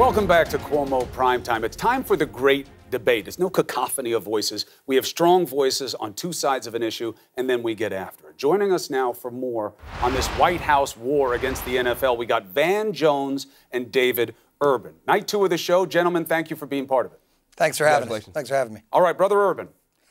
Welcome back to Cuomo Primetime. It's time for the great debate. There's no cacophony of voices. We have strong voices on two sides of an issue, and then we get after it. Joining us now for more on this White House war against the NFL, we got Van Jones and David Urban. Night 2 of the show. Gentlemen, thank you for being part of it. Thanks for having us. Thanks for having me. All right, Brother Urban,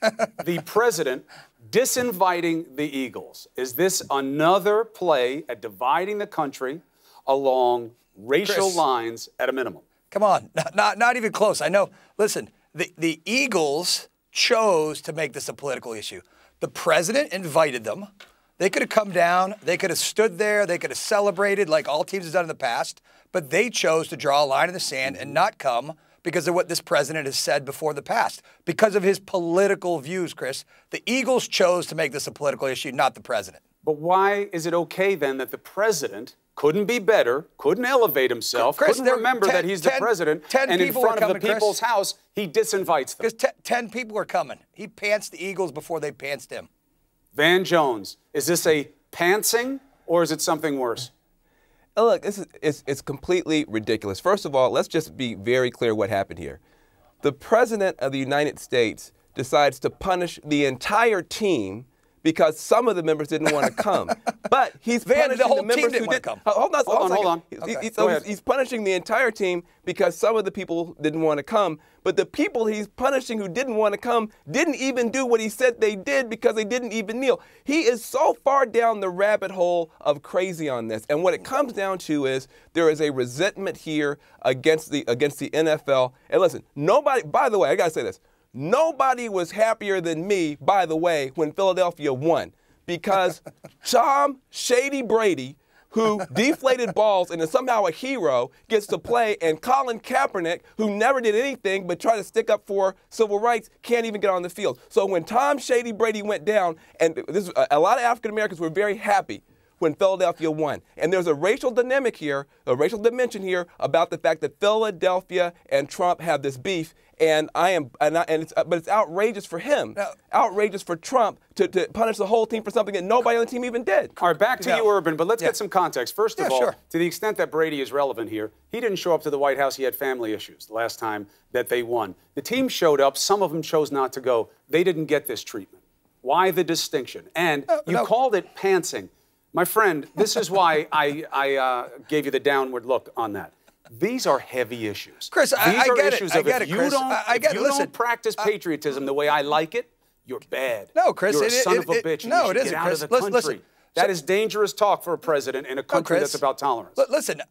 the president disinviting the Eagles. Is this another play at dividing the country along racial lines at a minimum? Come on, not even close. I know. Listen, the Eagles chose to make this a political issue. The president invited them. They could have come down. They could have stood there. They could have celebrated like all teams have done in the past. But they chose to draw a line in the sand and not come because of what this president has said before the past. Because of his political views, Chris. The Eagles chose to make this a political issue, not the president. But why is it okay then that the president couldn't be better, couldn't elevate himself, Chris, couldn't remember that he's the president, and in front of the people's house, he disinvites them? Because 10 people are coming. He pantsed the Eagles before they pantsed him. Van Jones, is this a pantsing or is it something worse? Look, it's completely ridiculous. First of all, let's just be very clear what happened here. The President of the United States decides to punish the entire team because some of the members didn't want to come. But he's punishing the whole the members team didn't who want did. to come. Hold on. He's punishing the entire team because some of the people didn't want to come. But the people he's punishing who didn't want to come didn't even do what he said they did because they didn't even kneel. He is so far down the rabbit hole of crazy on this. And what it comes down to is there is a resentment here against the NFL. And listen, nobody, by the way, I got to say this. Nobody was happier than me, by the way, when Philadelphia won, because Tom Shady Brady, who deflated balls and is somehow a hero, gets to play, and Colin Kaepernick, who never did anything but try to stick up for civil rights, can't even get on the field. So when Tom Shady Brady went down, and a lot of African Americans were very happy when Philadelphia won. And there's a racial dynamic here, a racial dimension here about the fact that Philadelphia and Trump have this beef. But it's outrageous for him, outrageous for Trump to punish the whole team for something that nobody on the team even did. All right, back to you, Urban, but let's get some context. First of all, to the extent that Brady is relevant here, he didn't show up to the White House. He had family issues the last time that they won. The team showed up. Some of them chose not to go. They didn't get this treatment. Why the distinction? And you called it pantsing. My friend, this is why I gave you the downward look on that. These are heavy issues. Chris, I get it. If you don't practice patriotism the way I like it, you're bad. No, Chris. You're a son of a bitch. No, it isn't, Get out Chris. of the country. Listen. That is dangerous talk for a president in a country that's about tolerance. Listen,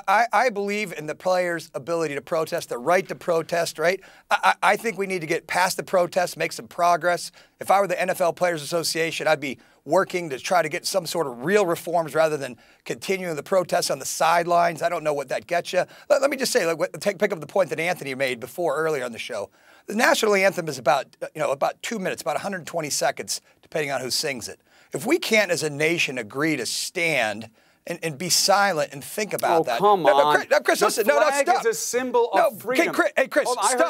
I believe in the players' ability to protest, the right to protest, right? I think we need to get past the protest, make some progress. If I were the NFL Players Association, I'd be working to try to get some sort of real reforms rather than continuing the protests on the sidelines. I don't know what that gets you. Let me just say, pick up the point that Anthony made earlier on the show. The national anthem is about 2 minutes, about 120 seconds, depending on who sings it. If we can't, as a nation, agree to stand and be silent and think about that. Come on. Chris, listen. The flag stop. is a symbol of freedom. Hey, Chris,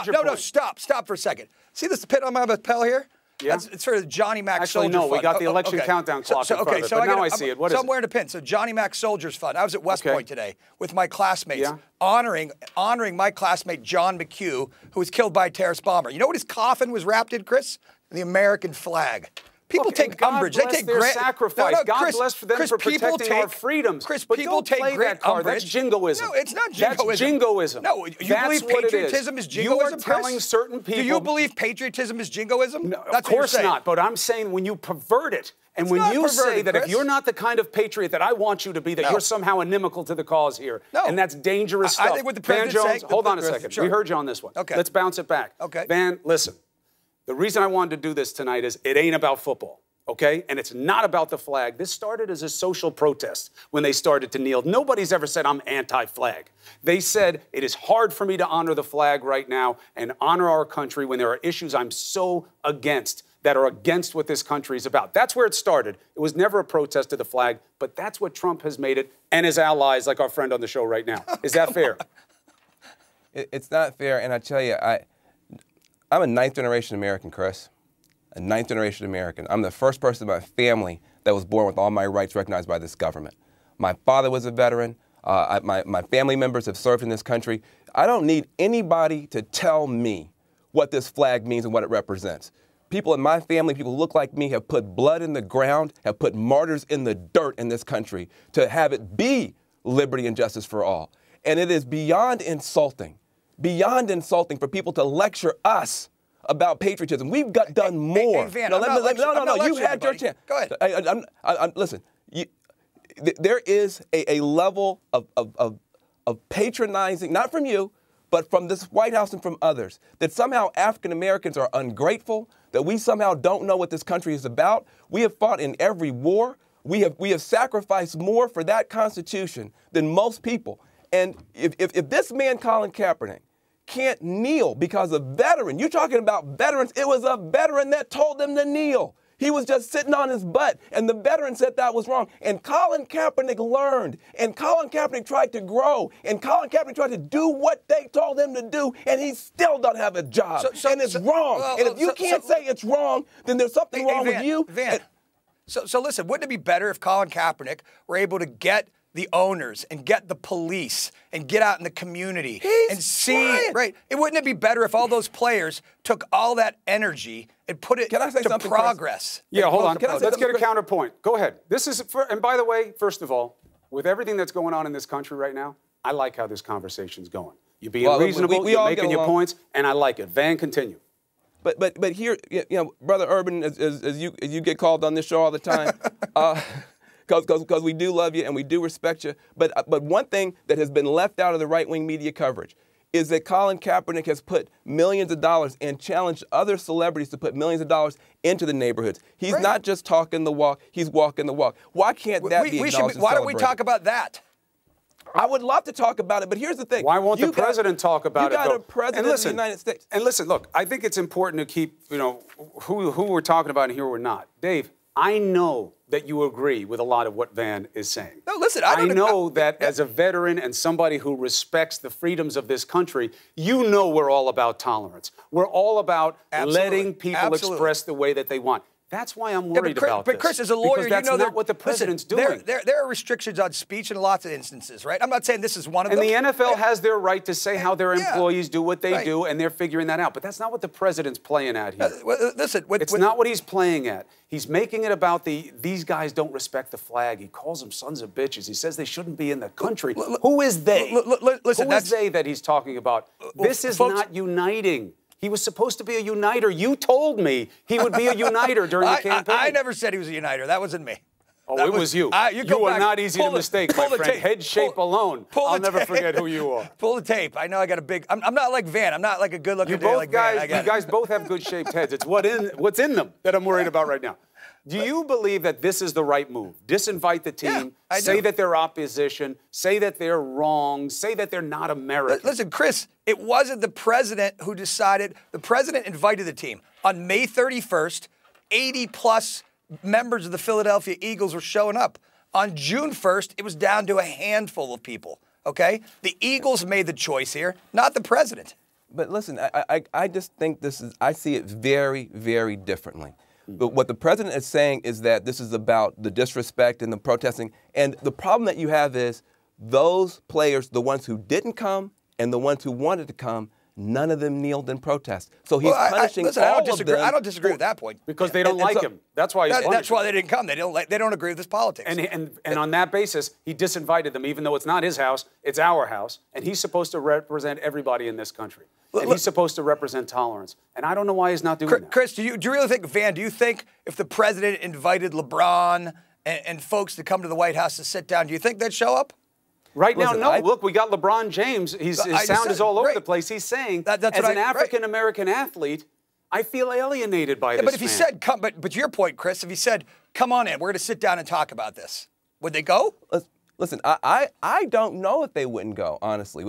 stop. Stop for a second. See this pit on my lapel here? Yeah. It's sort of Johnny Mac Soldier Fund. we got the election countdown clock in front of it, but now I see it. What is it? I'm wearing a pin. So Johnny Mac Soldiers Fund. I was at West Point today with my classmates, honoring my classmate John McHugh, who was killed by a terrorist bomber. You know what his coffin was wrapped in, Chris? The American flag. People take umbrage. They take their sacrifice. God bless for them for protecting our freedoms. Chris, but people take great umbrage. That's jingoism. No, it's not jingoism. That's jingoism. No, you believe patriotism is jingoism, You are telling certain people. Do you believe patriotism is jingoism? No, of course not. But I'm saying when you pervert it, and when you say that if you're not the kind of patriot that I want you to be, that you're somehow inimical to the cause here, and that's dangerous stuff. I think what the president's saying. Hold on a second. We heard you on this one. Okay. Let's bounce it back. Okay. Van, listen. The reason I wanted to do this tonight is it ain't about football. Okay? And it's not about the flag. This started as a social protest when they started to kneel. Nobody's ever said I'm anti-flag. They said it is hard for me to honor the flag right now and honor our country when there are issues I'm so against that are against what this country is about. That's where it started. It was never a protest to the flag, but that's what Trump has made it and his allies, like our friend on the show right now. Is that fair? It's not fair, and I tell you, I'm a ninth-generation American, Chris. A ninth-generation American. I'm the first person in my family that was born with all my rights recognized by this government. My father was a veteran. My family members have served in this country. I don't need anybody to tell me what this flag means and what it represents. People in my family, people who look like me, have put blood in the ground, have put martyrs in the dirt in this country to have it be liberty and justice for all. And it is beyond insulting for people to lecture us about patriotism. We've done more. Hey, Van, no, you had your chance. Go ahead. Listen, there is a level of patronizing, not from you, but from this White House and from others, that somehow African Americans are ungrateful, that we somehow don't know what this country is about. We have fought in every war. We have sacrificed more for that Constitution than most people. And if this man, Colin Kaepernick, can't kneel because of veteran, you're talking about veterans, it was a veteran that told him to kneel. He was just sitting on his butt, and the veteran said that was wrong. And Colin Kaepernick learned, and Colin Kaepernick tried to grow, and Colin Kaepernick tried to do what they told him to do, and he still don't have a job. And it's wrong. And if you can't say it's wrong, then there's something wrong with you. Van, so listen, wouldn't it be better if Colin Kaepernick were able to get the owners and get the police and get out in the community and see, right? Wouldn't it be better if all those players took all that energy and put it to progress? Yeah, hold on. Let's get a counterpoint. Go ahead. This is, and by the way, first of all, with everything that's going on in this country right now, I like how this conversation's going. You're being reasonable, you're making your points, and I like it. Van, continue. But here, Brother Urban, as you get called on this show all the time, because we do love you and we do respect you. But one thing that has been left out of the right-wing media coverage is that Colin Kaepernick has put millions of dollars and challenged other celebrities to put millions of dollars into the neighborhoods. He's not just talking the walk, he's walking the walk. Why can't that be acknowledged and Why don't we talk about that? I would love to talk about it, but here's the thing. Why won't the president talk about it? You got a president of the United States. And listen, look, I think it's important to keep, who we're talking about and who we're not. Dave, I know that you agree with a lot of what Van is saying. No, listen, I know that as a veteran and somebody who respects the freedoms of this country, you know we're all about tolerance. We're all about letting people express the way that they want. That's why I'm worried about this. But Chris, as a lawyer, because that's not what the president's doing. There are restrictions on speech in lots of instances, right? I'm not saying this is one of them. And the NFL has their right to say how their employees do what they do, and they're figuring that out. But that's not what the president's playing at here. Listen, it's not what he's playing at. He's making it about these guys don't respect the flag. He calls them sons of bitches. He says they shouldn't be in the country. Who is they? Listen, who is they that he's talking about? This is not uniting. He was supposed to be a uniter. You told me he would be a uniter during the campaign. I never said he was a uniter. That wasn't me. Oh, it was you. You are not easy to mistake, my friend. Head shape alone. I'll never forget who you are. Pull the tape. I know I got a big. I'm not like Van. I'm not like a good-looking guy like Van. You guys both have good-shaped heads. It's what's in them that I'm worried about right now. Do you believe that this is the right move? Disinvite the team, say that they're opposition, say that they're wrong, say that they're not American. Listen, Chris, it wasn't the president who decided. The president invited the team. On May 31st, 80-plus members of the Philadelphia Eagles were showing up. On June 1st, it was down to a handful of people, okay? The Eagles made the choice here, not the president. But listen, I just think I see it very, very differently. But what the president is saying is that this is about the disrespect and the protesting. And the problem that you have is those players, the ones who didn't come and the ones who wanted to come, none of them kneeled in protest. So he's punishing all of them. I don't disagree with that point. Because they don't like him. That's why he's punishing. That's why they didn't come. They don't agree with his politics. And on that basis, he disinvited them, even though it's not his house, it's our house. And he's supposed to represent everybody in this country. And he's supposed to represent tolerance. And I don't know why he's not doing that. Chris, do you really think, Van, do you think if the president invited LeBron and folks to come to the White House to sit down, do you think they'd show up? Right now, no. Look, we got LeBron James. His sound is all over the place. He's saying, as an African-American athlete, I feel alienated by this But if he said, come, but to your point, Chris, if he said, come on in, we're going to sit down and talk about this, would they go? Listen, I don't know if they wouldn't go, honestly.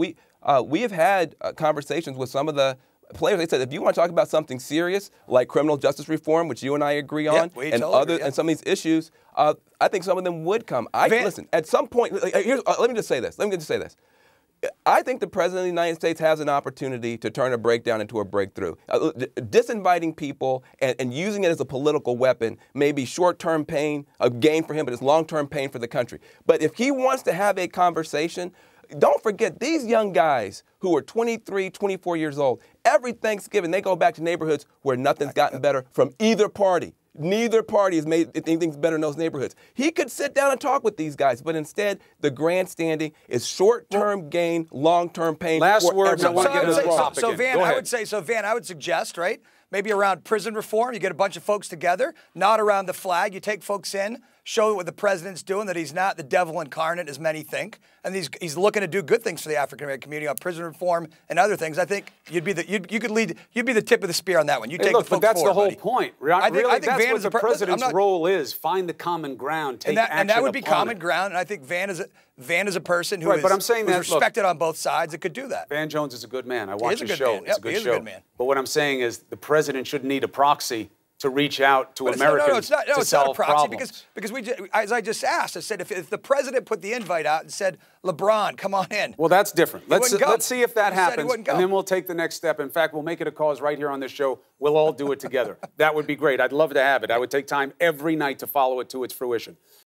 We have had conversations with some of the players. They said, if you want to talk about something serious, like criminal justice reform, which you and I agree on, and some of these issues, I think some of them would come. Listen, at some point, let me just say this. I think the President of the United States has an opportunity to turn a breakdown into a breakthrough. Disinviting people and using it as a political weapon may be short-term pain, a gain for him, but it's long-term pain for the country. But if he wants to have a conversation, don't forget, these young guys who are 23, 24 years old, every Thanksgiving they go back to neighborhoods where nothing's gotten better from either party. Neither party has made anything better in those neighborhoods. He could sit down and talk with these guys, but instead, the grandstanding is short-term gain, long-term pain. Last words. I want to get into the topic. So Van, I would suggest, right? Maybe around prison reform, you get a bunch of folks together, not around the flag. You take folks in, show what the president's doing, that he's not the devil incarnate as many think, and he's looking to do good things for the African American community on prison reform and other things. I think you'd be the tip of the spear on that one. You take the folks but that's forward, the whole buddy. point. I think that's Van what the president's role is: find the common ground, take action and that would be upon common it. ground. And I think Van is a person who Right, is but I'm saying who's that, respected on both sides that could do that. Van Jones is a good man. I watch his good show. man. It's a Yep, good he is a show. good man. But what I'm saying is the president shouldn't need a proxy to reach out to But Americans it's to not solve a proxy problems. because as I just asked, I said if the president put the invite out and said, LeBron, come on in. Well, that's different. Let's see if that He said he happens, wouldn't and go. then we'll take the next step. In fact, we'll make it a cause right here on this show. We'll all do it together. That would be great. I'd love to have it. I would take time every night to follow it to its fruition.